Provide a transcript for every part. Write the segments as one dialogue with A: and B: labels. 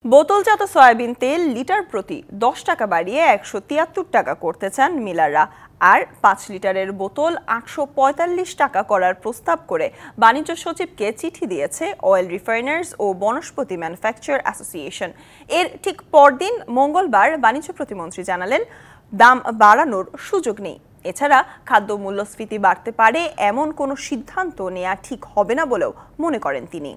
A: বোতলজাত সয়াবিন তেল লিটার প্রতি 10 টাকা বাড়িয়ে 173 টাকা করতে চান মিলাররা। আর 5 লিটারের বোতল 845 টাকা করার প্রস্তাব করে বাণিজ্য সচিবকে চিঠি দিয়েছে অয়েল রিফাইনার্স ও বনস্পতি ম্যানুফ্যাকচার অ্যাসোসিয়েশন। এর ঠিক পরদিন মঙ্গলবার বাণিজ্য প্রতিমন্ত্রী জানালেন, দাম বাড়ানোর সুযোগ নেই। এছাড়া খাদ্য মূল্যস্ফীতি বাড়তে পারে এমন কোনো সিদ্ধান্ত নেওয়া ঠিক হবে না বলেও মনে করেন তিনি।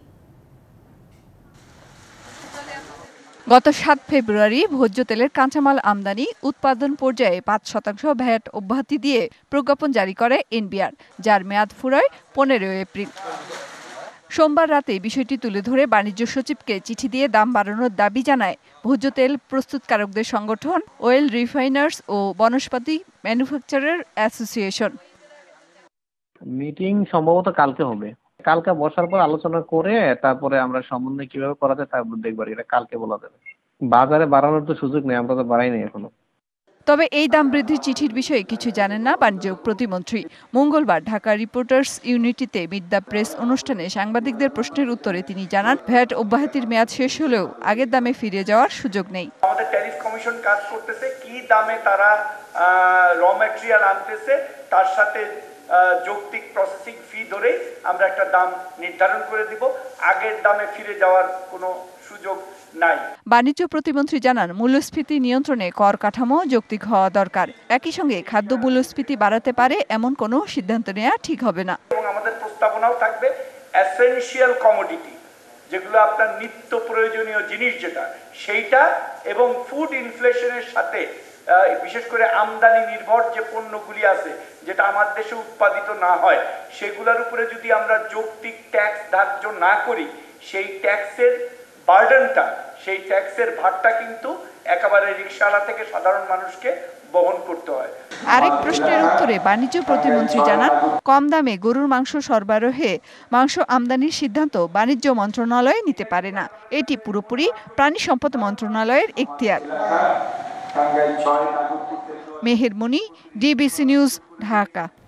B: গত 7 ফেব্রুয়ারি ভোজ্য তেলের কাঁচামাল আমদানি উৎপাদন পর্যায়ে 5% ভ্যাট অব্যাহতি দিয়ে প্রজ্ঞাপন জারি করে এনবিআর, যার মেয়াদ ফুরায় 15 এপ্রিল। সোমবার রাতে বিষয়টি তুলে ধরে বাণিজ্য সচিবকে চিঠি দিয়ে দাম বাড়ানোর দাবি জানায় ভোজ্য তেল প্রস্তুতকারকদের সংগঠন অয়েল রিফাইনার্স ও বনস্পতি ম্যানুফ্যাকচারার অ্যাসোসিয়েশন।
C: মিটিং সম্ভবত কালকে হবে। কালকে বসার পর আলোচনা করে তারপরে আমরা সমন্বয় কিভাবে করা যায় তারপর দেখব। এটা কালকে বলা যাবে। বাজারে বাড়ানোর তো সুযোগ নেই, আমরা তো বাড়াই নাই এখনো।
B: তবে এই দাম বৃদ্ধির চিঠির বিষয়ে কিছু জানেন না বাণিজ্য প্রতিমন্ত্রী। মঙ্গলবার ঢাকা রিপোর্টার্স ইউনিটিতে মিট দ্য প্রেস অনুষ্ঠানে সাংবাদিকদের প্রশ্নের উত্তরে তিনি জানান, ভ্যাট অব্যাহতির মেয়াদ শেষ হলেও আগের দামে ফিরে যাওয়ার সুযোগ নেই।
D: আমাদের ট্যারিফ কমিশন কাজ করতেছে, কি দামে তারা র ম্যাটেরিয়াল আনতেছে তার সাথে যৌক্তিক প্রসেসিং ফি ধরে আমরা একটা দাম নির্ধারণ করে দিব। আগের দামে ফিরে যাওয়ার কোনো সুযোগ নাই।
B: বাণিজ্য প্রতিমন্ত্রী জানান, মূল্যস্ফীতি নিয়ন্ত্রণে কর কাঠামো যৌক্তিক হওয়া দরকার। একই সঙ্গে খাদ্য মূল্যস্ফীতি বাড়াতে পারে এমন কোনো সিদ্ধান্ত নেওয়া ঠিক হবে না।
D: এবং আমাদের প্রস্তাবনাও থাকবে এসেনশিয়াল কমোডিটি, যেগুলো আপনার নিত্য প্রয়োজনীয় জিনিস যেটা সেইটা, এবং ফুড ইনফ্লেশনের সাথে বিশেষ করে আমদানি নির্ভর যে পণ্যগুলি আছে যেটা আমার দেশে উৎপাদিত না হয় সেগুলোর উপরে যদি আমরা যৌক্তিক ট্যাক্স ধার্য না করি, সেই ট্যাক্সের বার্ডেনটা, সেই ট্যাক্সের ভারটা কিন্তু একেবারে রিকশাওয়ালা থেকে সাধারণ মানুষকে বহন করতে হয়।
B: আরেক প্রশ্নের উত্তরে বাণিজ্য প্রতিমন্ত্রী জানান, কম দামে গরুর মাংস সরবরাহে মাংস আমদানির সিদ্ধান্ত বাণিজ্য মন্ত্রণালয় নিতে পারে না। এটি পুরোপুরি প্রাণী সম্পদ মন্ত্রণালয়ের এখতিয়ার। Meher Moni, DBC News, Dhaka.